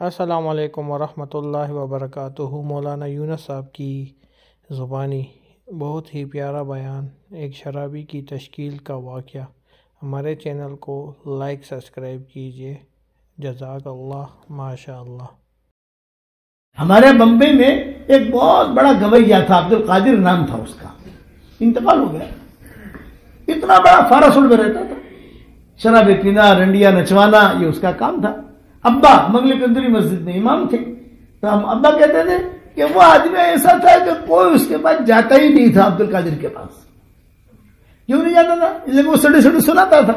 السلام علیکم ورحمۃ اللہ وبرکاتہ۔ مولانا یونس صاحب کی زبانی بہت ہی پیارا بیان، ایک شرابی کی تشکیل کا واقعہ۔ ہمارے چینل کو لائک سبسکرائب کیجیے۔ جزاک اللہ، ماشاء اللہ۔ ہمارے بمبئی میں ایک بہت بڑا گویّا تھا، عبد القادر نام تھا اس کا، انتقال ہو گیا۔ اتنا بڑا فارسول میں رہتا تھا، شرابیں پینا، رنڈیاں نچوانا، یہ اس کا کام تھا۔ ابا مغل کندری مسجد میں امام تھے، تو ہم ابا کہتے تھے کہ وہ آدمی ایسا تھا کہ کوئی اس کے پاس جاتا ہی نہیں تھا، عبد القادر کے پاس۔ کیوں نہیں جاتا تھا؟ اس لیے وہ سڑی سڑی سناتا تھا،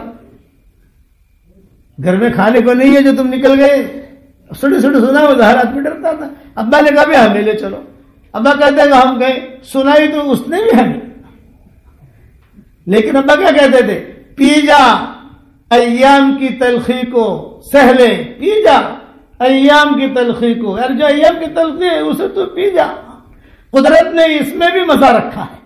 گھر میں کھانے کو نہیں ہے جو تم نکل گئے، سڑی سڑی سنا، وہ ظاہر آدمی ڈرتا تھا۔ ابا نے کہا بھی ہمیں لے چلو، ابا کہتے ہیں کہ ہم گئے، سنائی تو اس نے بھی ہمیں، لیکن ابا کیا کہتے تھے؟ پی جا ایام کی تلخی کو سہلے، پی جا ایام کی تلخی کو، یار جو ایام کی تلخی ہے اسے تو پی جا، قدرت نے اس میں بھی مزہ رکھا ہے،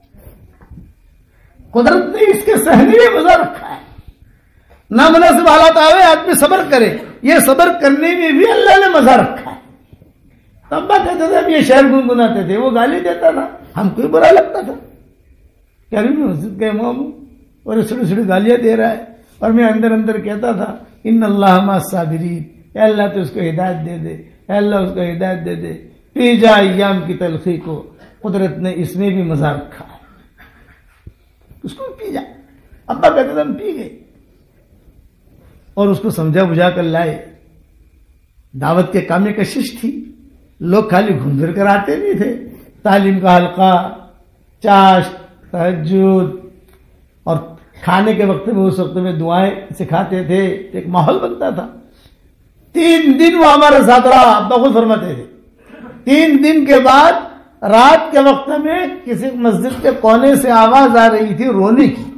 قدرت نے اس کے سہنے میں مزہ رکھا ہے۔ نامناسب حالات آئے آدمی صبر کرے، یہ صبر کرنے میں بھی اللہ نے مزہ رکھا ہے۔ ابا کہتے تھے، اب یہ شعر گنگناتے تھے، وہ گالی دیتا تھا، ہم کو برا لگتا تھا کہ ابھی مسجد کا امام ہوں اور سڑی سڑی گالیاں دے رہا ہے، اور میں اندر اندر کہتا تھا ان اللہ مع الصابرین، اے اللہ تو اس کو ہدایت دے دے، اے اللہ اس کو ہدایت دے دے، پی جا ایام کی تلخی کو، قدرت نے اس میں بھی مزہ رکھا ہے، اس کو پی جا۔ ابا کہتے تھے ہم پی گئے، اور اس کو سمجھا بجھا کر لائے۔ دعوت کے کام میں کشش تھی، لوگ خالی گھوم پھر کر آتے نہیں تھے، تعلیم کا حلقہ، چاشت، تہجد، اور کھانے کے وقت میں اس وقت میں دعائیں سکھاتے تھے، ایک ماحول بنتا تھا۔ 3 دن وہ ہمارے ساتھ رہا، ابا خود فرماتے تھے 3 دن کے بعد رات کے وقت میں کسی مسجد کے کونے سے آواز آ رہی تھی رونے کی،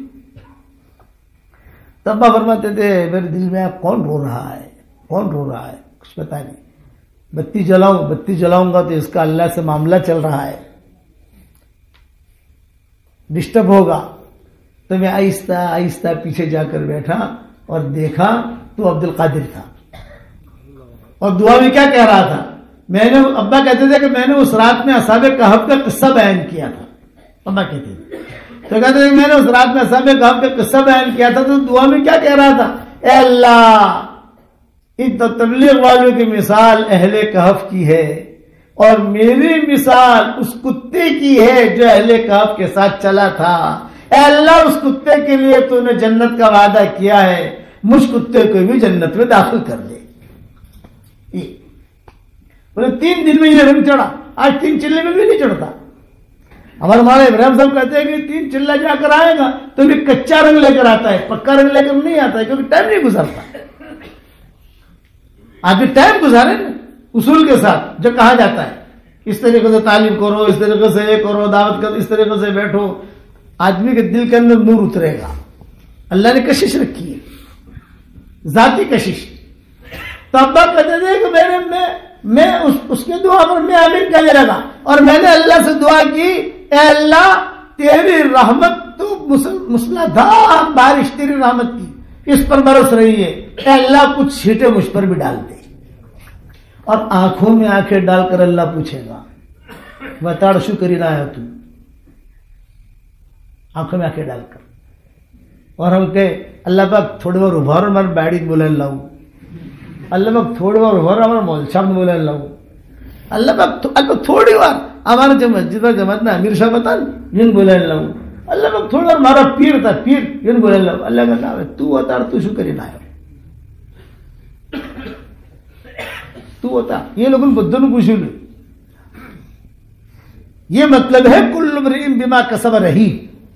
تب ابا فرماتے تھے میرے دل میں کون رو رہا ہے، کون رو رہا ہے، کچھ پتا نہیں، بتی جلاؤں گا تو اس کا اللہ سے معاملہ چل رہا ہے، ڈسٹرب ہوگا۔ تو میں آہستہ آہستہ پیچھے جا کر بیٹھا اور دیکھا تو عبد القادر تھا، اور دعا میں کیا کہہ رہا تھا؟ میں نے، ابا کہتے تھے کہ میں نے اس رات میں اصحاب کہف کا قصہ بیان کیا تھا، ابا کہتے تھے، تو کہتے تھے کہ میں نے اس رات میں اصحاب کہف کا قصہ بیان کیا تھا، تو دعا میں کیا کہہ رہا تھا؟ اے اللہ، ان تبلیغ والوں کی مثال اہل کہف کی ہے، اور میری مثال اس کتے کی ہے جو اہل کہف کے ساتھ چلا تھا۔ اے اللہ، اس کتے کے لیے تو نے جنت کا وعدہ کیا ہے، مجھ کتے کو بھی جنت میں داخل کر دے۔ بولے 3 دن میں یہ رنگ چڑھا، آج 3 چلے میں بھی نہیں چڑھتا۔ ہمارے مولانا ابراہیم صاحب کہتے ہیں کہ 3 چلہ جا کر آئے گا تو بھی کچا رنگ لے کر آتا ہے، پکا رنگ لے کر نہیں آتا ہے، کیونکہ ٹائم نہیں گزرتا۔ آدمی ٹائم گزارے نا اصول کے ساتھ، جو کہا جاتا ہے اس طریقے سے تعلیم کرو، اس طریقے سے یہ کرو، دعوت کرو، اس طریقے سے بیٹھو، آدمی کے دل کے اندر نور اترے گا۔ اللہ نے کشش رکھی ہے، ذاتی کشش۔ تو ابا کہتے تھے کہ میں اس کی دعا پر میں آمین کہنے لگا، اور میں نے اللہ سے دعا کی، اے اللہ تیری رحمت تو مسلادھار بارش تیری رحمت کی اس پر برس رہی ہے، اے اللہ کچھ چھینٹے مجھ پر بھی ڈال دے۔ اور آنکھوں میں آنکھیں ڈال کر اللہ پوچھے گا وتاڑ شکری نہ ہے تو، آنکھوں میں آنکھیں ڈال کر، اور ہم کہ اللہ پاک تھوڑی بار ابھار ہمارے بیڑی بولے اللہ پاک تھوڑی بار ابھار ہمارا مول صاحب بولے اللہ پاک تھوڑی بار ہمارے جو مسجد اور جماعت میں امیر شاہ بتا یوں بولے اللہ پاک تھوڑی بار ہمارا پیر تھا، پیر یوں بولے اللہ کا نام ہے تو وتاڑ تو شکری نہ ہے تو ہوتا۔ یہ لوگوں بدھوں نے پوچھ لو، یہ مطلب ہے کل امرئ بما کسب رہین،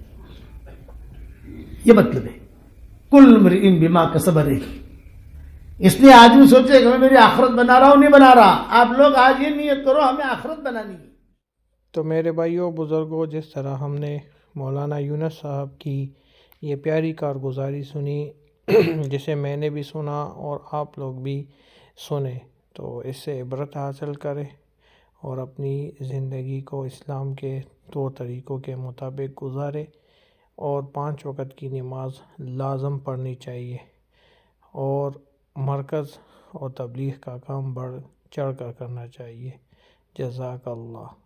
یہ مطلب ہے کل امرئ بما کسب رہین۔ اس لیے آدمی سوچے کہ میں میری آخرت بنا رہا ہوں، نہیں بنا رہا، آپ لوگ آج یہ نیت کرو ہمیں آخرت بنانی ہے۔ تو میرے بھائیوں بزرگوں، جس طرح ہم نے مولانا یونس صاحب کی یہ پیاری کارگزاری سنی، جسے میں نے بھی سنا اور آپ لوگ بھی سنے، تو اس سے عبرت حاصل کرے اور اپنی زندگی کو اسلام کے طور طریقوں کے مطابق گزارے، اور 5 وقت کی نماز لازم پڑھنی چاہیے، اور مرکز اور تبلیغ کا کام بڑھ چڑھ کر کرنا چاہیے۔ جزاک اللہ۔